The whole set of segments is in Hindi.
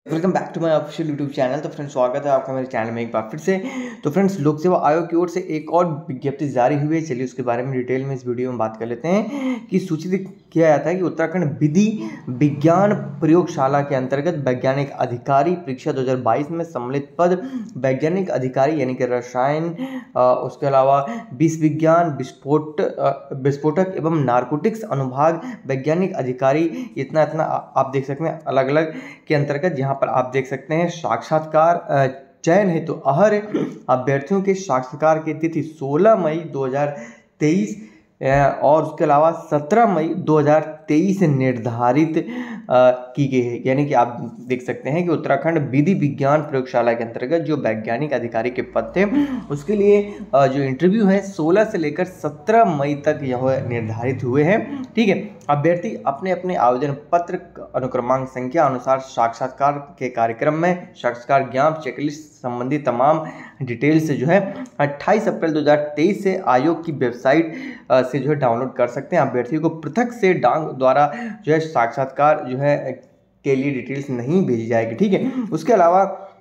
Welcome back to my official YouTube channel. तो फ्रेंड्स, स्वागत है आपका मेरे चैनल में एक बार फिर से। तो फ्रेंड्स, लोक सेवा आयोग की ओर से एक और विज्ञप्ति जारी हुई है। चलिए उसके बारे में डिटेल में इस वीडियो में बात कर लेते हैं कि सूचित किया जाता है कि उत्तराखंड विधि विज्ञान प्रयोगशाला के अंतर्गत वैज्ञानिक अधिकारी परीक्षा 2022 में सम्मिलित पद वैज्ञानिक अधिकारी यानी कि रसायन, उसके अलावा विष विज्ञान, विस्फोटक एवं नारकोटिक्स अनुभाग वैज्ञानिक अधिकारी, इतना आप देख सकते हैं अलग अलग के अंतर्गत। यहाँ पर आप देख सकते हैं साक्षात्कार चयन हेतु अहर्य अभ्यर्थियों के साक्षात्कार की तिथि 16 मई 2023 और उसके अलावा 17 मई 2023 निर्धारित की गई है। यानी कि आप देख सकते हैं कि उत्तराखंड विधि विज्ञान प्रयोगशाला के अंतर्गत जो वैज्ञानिक अधिकारी के पद थे उसके लिए जो इंटरव्यू है 16 से लेकर 17 मई तक यह निर्धारित हुए हैं। ठीक है, अभ्यर्थी अपने अपने आवेदन पत्र अनुक्रमांक संख्या अनुसार साक्षात्कार के कार्यक्रम में साक्षात्कार ज्ञान चेकलिस्ट संबंधी तमाम डिटेल से जो है 28 अप्रैल 2023 से आयोग की वेबसाइट से जो है डाउनलोड कर सकते हैं। अभ्यर्थियों को पृथक से डाक द्वारा जो है साक्षात्कार जो है के लिए डिटेल्स नहीं भेजी जाएगी। ठीक है, उसके अलावा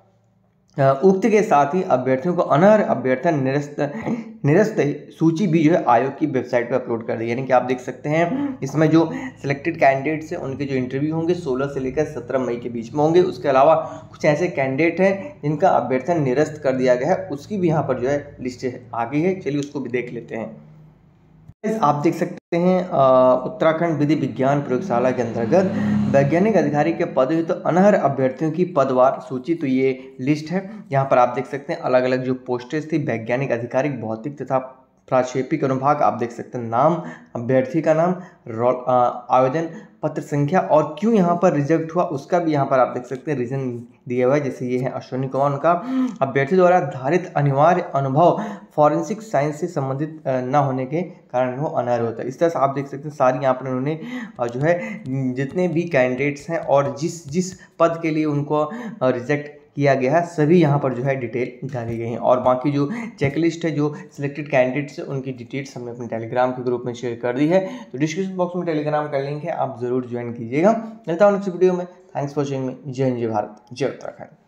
उक्त के साथ ही अभ्यर्थियों को अनर्ह अभ्यर्थन निरस्त सूची भी जो है आयोग की वेबसाइट पर अपलोड कर दी। यानी कि आप देख सकते हैं इसमें जो सिलेक्टेड कैंडिडेट्स हैं उनके जो इंटरव्यू होंगे 16 से लेकर 17 मई के बीच में होंगे। उसके अलावा कुछ ऐसे कैंडिडेट हैं जिनका अभ्यर्थन निरस्त कर दिया गया है, उसकी भी यहाँ पर जो है लिस्ट आ गई है। चलिए उसको भी देख लेते हैं। आप देख सकते हैं उत्तराखंड विधि विज्ञान प्रयोगशाला के अंतर्गत वैज्ञानिक अधिकारी के पद हेतु तो अनर्ह अभ्यर्थियों की पदवार सूची, तो ये लिस्ट है। यहाँ पर आप देख सकते हैं अलग अलग जो पोस्टेज थी वैज्ञानिक अधिकारी भौतिक तथा प्राक्षेपिक अनुभाग। आप देख सकते हैं नाम, अभ्यर्थी का नाम, आवेदन पत्र संख्या और क्यों यहाँ पर रिजेक्ट हुआ उसका भी यहाँ पर आप देख सकते हैं रीजन दिया हुआ है। जैसे ये है अश्विनी कुमार, उनका अभ्यर्थी द्वारा धारित अनिवार्य अनुभव फॉरेंसिक साइंस से संबंधित न होने के कारण वो अनर्ह होता है। इस तरह से आप देख सकते हैं सारी यहाँ पर उन्होंने जो है जितने भी कैंडिडेट्स हैं और जिस पद के लिए उनको रिजेक्ट किया गया है सभी यहाँ पर जो है डिटेल डाली गई हैं। और बाकी जो चेकलिस्ट है जो सिलेक्टेड कैंडिडेट्स है उनकी डिटेल्स हमने अपने टेलीग्राम के ग्रुप में शेयर कर दी है। तो डिस्क्रिप्शन बॉक्स में टेलीग्राम का लिंक है, आप जरूर ज्वाइन कीजिएगा। मिलता हूँ नेक्स्ट वीडियो में। Thanks for watching. जय हिंद, जय भारत, जय उत्तराखंड।